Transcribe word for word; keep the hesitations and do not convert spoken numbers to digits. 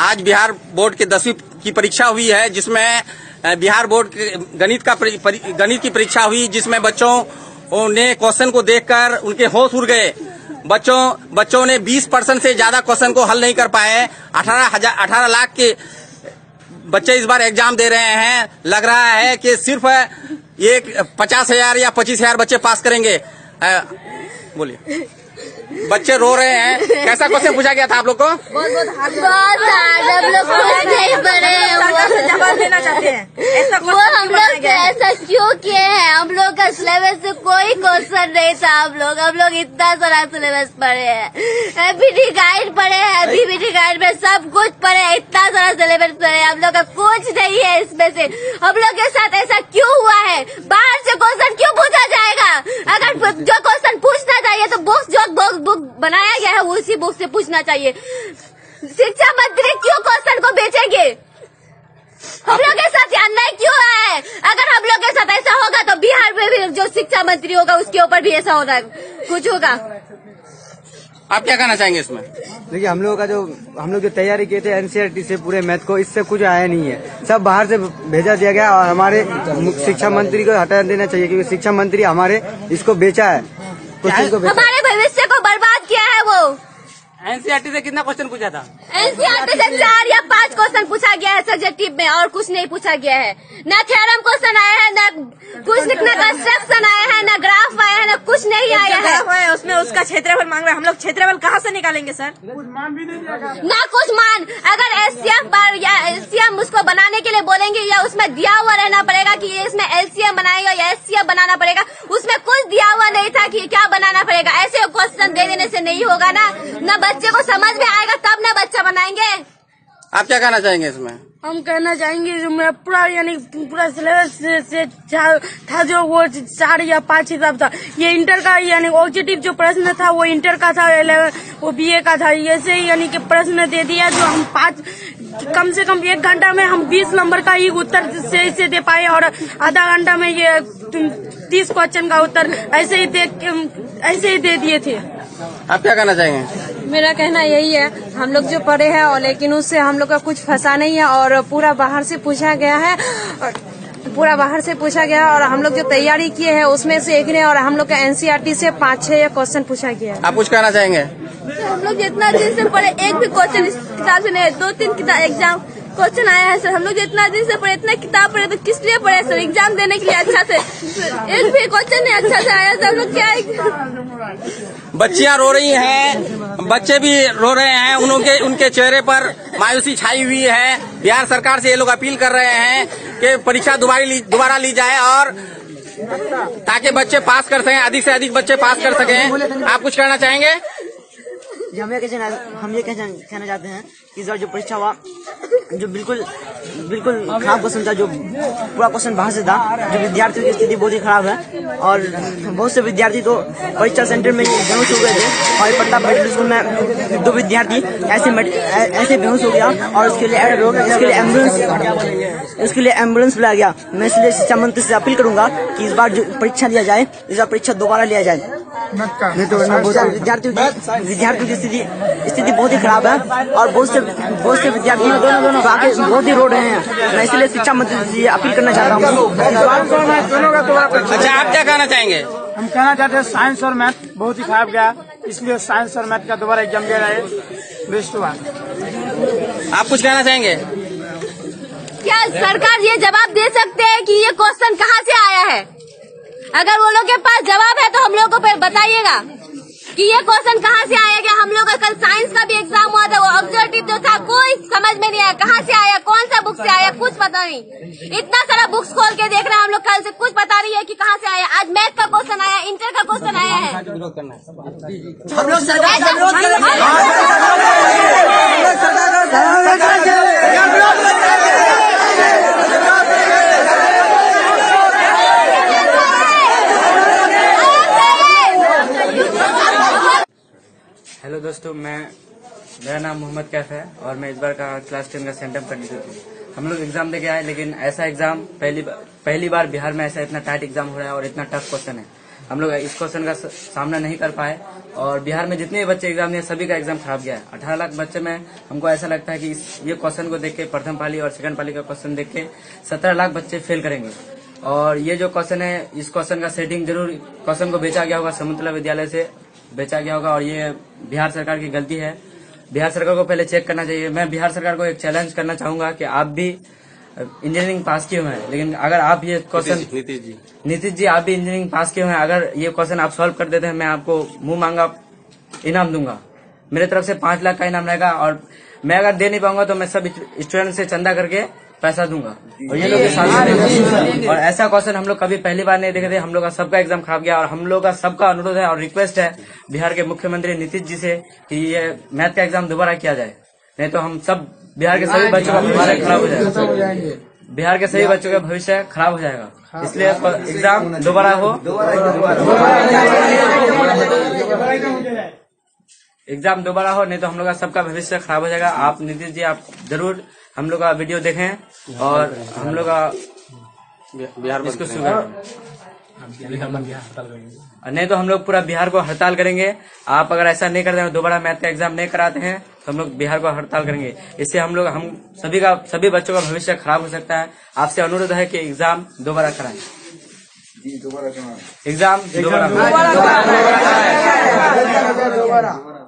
आज बिहार बोर्ड के दसवीं की परीक्षा हुई है, जिसमें बिहार बोर्ड के गणित का गणित की परीक्षा हुई, जिसमें बच्चों ने क्वेश्चन को देखकर उनके होश उड़ गए। बच्चों बच्चों ने बीस परसेंट से ज्यादा क्वेश्चन को हल नहीं कर पाए। अठारह हजार अठारह लाख के बच्चे इस बार एग्जाम दे रहे हैं। लग रहा है कि सिर्फ एक पचास हजार या पच्चीस हजार बच्चे पास करेंगे। बोलिए, बच्चे रो रहे हैं। कैसा क्वेश्चन पूछा गया था आप लोग को? बहुत बहुत हार्ड हम लोग कुछ नहीं पढ़े, जवाब देना चाहते हैं। ऐसा वो हम लोग से ऐसा क्यों किए हैं? हम लोग का सिलेबस से कोई क्वेश्चन नहीं था। हम लोग हम लोग इतना सारा सिलेबस पढ़े हैं, एबीडी गाइड पढ़े हैं, बीबीडी गाइड में सब कुछ पढ़े हैं, इतना सारा सिलेबस पढ़े हैं। हम लोग का कुछ नहीं है इसमें से। हम लोग के साथ ऐसा क्यों हुआ है? बाहर से क्वेश्चन क्यों पूछा जाएगा? अगर जो क्वेश्चन पूछना चाहिए तो बुक्स जो बुक बनाया गया है उसी बुक से पूछना चाहिए। शिक्षा मंत्री क्यों क्वेश्चन को बेचेंगे? हम लोग के साथ अन्याय क्यों है? अगर हम लोग के साथ ऐसा होगा तो बिहार में भी जो शिक्षा मंत्री होगा उसके ऊपर भी ऐसा होगा, कुछ होगा। आप क्या कहना चाहेंगे इसमें? देखिए, हम लोग का जो हम लोग जो तैयारी किए थे एनसीईआरटी से पूरे मैथ को, इससे कुछ आया नहीं है। सब बाहर से भेजा दिया गया और हमारे शिक्षा मंत्री को हटा देना चाहिए, क्योंकि शिक्षा मंत्री हमारे इसको बेचा है, हमारे भविष्य को बर्बाद किया है। वो एनसीईआरटी से कितना क्वेश्चन पूछा था? एनसीईआरटी से चार या पांच क्वेश्चन पूछा गया है सब्जेक्टिव में, और कुछ नहीं पूछा गया है। न थ्योरम क्वेश्चन आया है, न कुछ लिखने का कंस्ट्रक्शन आया है, न ग्राफ आया है, न कुछ नहीं आया है। उसमें उसका क्षेत्रफल मांग रहे हैं। हम लोग क्षेत्रफल कहाँ से निकालेंगे सर? ना कुछ मान। अगर एलसीएम पर या एलसीएम उसको बनाने के लिए बोलेंगे, या उसमें दिया हुआ रहना पड़ेगा कि इसमें एलसीएम बनाएगा या एचसीएफ बनाना पड़ेगा, उसमें कुछ दिया हुआ नहीं था कि क्या बनाना पड़ेगा। ऐसे क्वेश्चन दे देने से नहीं होगा ना, न बच्चे को समझ में आएगा तब ना बच्चा बनाएंगे। आप क्या कहना चाहेंगे इसमें? हम कहना चाहेंगे जो मेरा पूरा यानी पूरा सिलेबस से, से था जो वो चार या पांच हिसाब था। ये इंटर का यानी ऑब्जेक्टिव जो प्रश्न था वो इंटर का था, वो बीए का था। ऐसे ही यानी कि प्रश्न दे दिया जो हम पाँच कम से कम एक घंटा में हम बीस नंबर का ही उत्तर से, से दे पाए, और आधा घंटा में ये तीस क्वेश्चन का उत्तर ऐसे ही दे ऐसे ही दे दिए थे। आप क्या कहना चाहेंगे? मेरा कहना यही है, हम लोग जो पढ़े हैं और लेकिन उससे हम लोग का कुछ फंसा नहीं है, और पूरा बाहर से पूछा गया है, पूरा बाहर से पूछा गया, और हम लोग जो तैयारी किए हैं उसमें से एक ने, और हम लोग का एनसीईआरटी से पाँच छह क्वेश्चन पूछा गया है। आप कुछ कहना चाहेंगे? हम लोग जितना दिन से पढ़े एक भी क्वेश्चन इस किताब से नहीं, दो तीन किताब एग्जाम क्वेश्चन आया है सर। हम लोग जितना दिन से पढ़े, इतना किताब पढ़े तो किस लिए पढ़े सर? एग्जाम देने के लिए अच्छा से। एक भी क्वेश्चन नहीं अच्छा से आया सर। हम लोग क्या, बच्चियां रो रही हैं, बच्चे भी रो रहे हैं, उनके उनके चेहरे पर मायूसी छाई हुई है। बिहार सरकार से ये लोग अपील कर रहे हैं कि परीक्षा दोबारा ली दोबारा ली जाए, और ताकि बच्चे पास कर सकें, अधिक से अधिक बच्चे पास कर सकें। आप कुछ कहना चाहेंगे? हम ये हम ये कहना चाहते हैं कि इस बार जो परीक्षा हुआ जो बिल्कुल बिल्कुल खराब क्वेश्चन था, जो पूरा क्वेश्चन बाहर से था, जो विद्यार्थियों की स्थिति बहुत ही खराब है, और बहुत से विद्यार्थी तो परीक्षा सेंटर में बेहोश हो गए थे। और पटना मिडिल स्कूल में दो विद्यार्थी ऐसे ऐसे बेहोश हो गया, और उसके लिए इसके लिए एम्बुलेंस इसके लिए एम्बुलेंस बुलाया गया। मैं इसलिए शिक्षा मंत्री से अपील करूंगा कि इस बार जो परीक्षा लिया जाए, इस बार परीक्षा दोबारा लिया जाए, नहीं तो विद्यार्थियों की विद्यार्थियों की स्थिति स्थिति बहुत ही खराब है, और बहुत से बहुत से विद्यार्थी आगे बहुत ही रो रहे हैं। मैं इसलिए शिक्षा मंत्री से अपील करना चाहता हूँ। अच्छा, आप क्या कहना चाहेंगे? हम कहना चाहते हैं साइंस और मैथ बहुत ही खराब गया, इसलिए साइंस और मैथ का दोबारा एग्जाम दे रहे हैं। बेस्ट हुआ। आप कुछ कहना चाहेंगे? क्या सरकार ये जवाब दे सकते हैं कि ये क्वेश्चन कहाँ से आया है? अगर वो लोग के पास जवाब है तो हम लोग को बताइएगा कि ये क्वेश्चन कहाँ से आया। क्या हम लोग का कल साइंस का भी एग्जाम हुआ था, वो ऑब्जेक्टिव जो था कोई समझ में नहीं आया, कहाँ से आया, कौन सा बुक से आया, कुछ पता नहीं। इतना सारा बुक्स खोल के देख रहे हैं हम लोग, कल से कुछ पता नहीं है कि कहाँ से आया। आज मैथ का क्वेश्चन आया, इंटर का क्वेश्चन आया है। हम लोग हेलो दोस्तों, मैं मेरा नाम मोहम्मद कैफ है, और मैं इस बार का क्लास टेन का सेंटम कैंडिडेट हूँ। हम लोग एग्जाम देके आए, लेकिन ऐसा एग्जाम पहली बार पहली बार बिहार में ऐसा इतना टाइट एग्जाम हो रहा है, और इतना टफ क्वेश्चन है। हम लोग इस क्वेश्चन का सामना नहीं कर पाए और बिहार में जितने भी बच्चे एग्जाम दिए सभी का एग्जाम खराब गया है। अठारह लाख बच्चे में हमको ऐसा लगता है कि इस ये क्वेश्चन को देख के प्रथम पाली और सेकंड पाली का क्वेश्चन देख के सत्रह लाख बच्चे फेल करेंगे। और ये जो क्वेश्चन है इस क्वेश्चन का सेटिंग जरूर क्वेश्चन को बेचा गया होगा, समुद्रला विद्यालय से बेचा गया होगा और ये बिहार सरकार की गलती है। बिहार सरकार को पहले चेक करना चाहिए। मैं बिहार सरकार को एक चैलेंज करना चाहूंगा कि आप भी इंजीनियरिंग पास किए हुए हैं, लेकिन अगर आप ये क्वेश्चन नीतीश जी नीतीश जी आप भी इंजीनियरिंग पास किए हुए हैं, अगर ये क्वेश्चन आप सॉल्व कर देते हैं मैं आपको मुंह मांगा इनाम दूंगा। मेरे तरफ से पांच लाख का इनाम रहेगा और मैं अगर दे नहीं पाऊंगा तो मैं सब स्टूडेंट से चंदा करके पैसा दूंगा और ये लोग भी साथ देंगे। और ऐसा क्वेश्चन हम लोग कभी पहली बार नहीं देखे थे। हम लोग का सबका एग्जाम खराब गया और हम लोग का सबका अनुरोध है और रिक्वेस्ट है बिहार के मुख्यमंत्री नीतीश जी से कि ये मैथ का एग्जाम दोबारा किया जाए, नहीं तो हम सब बिहार के सभी बच्चों का भविष्य खराब हो जाएगा। बिहार के सभी बच्चों का भविष्य खराब हो जाएगा, इसलिए एग्जाम दोबारा हो एग्जाम दोबारा हो नहीं तो हम लोग का सबका भविष्य खराब हो जाएगा। आप नीतीश जी आप जरूर हम लोग का वीडियो देखें और हम लोग का बिहार इसको स्वीकार नहीं तो हम लोग पूरा बिहार को हड़ताल करेंगे। आप अगर ऐसा नहीं करते हैं दोबारा मैथ का एग्जाम नहीं कराते हैं तो हम लोग बिहार को हड़ताल करेंगे। इससे हम लोग हम सभी का सभी बच्चों का भविष्य खराब हो सकता है। आपसे अनुरोध है कि एग्जाम दोबारा कराएं। एग्जाम दोबारा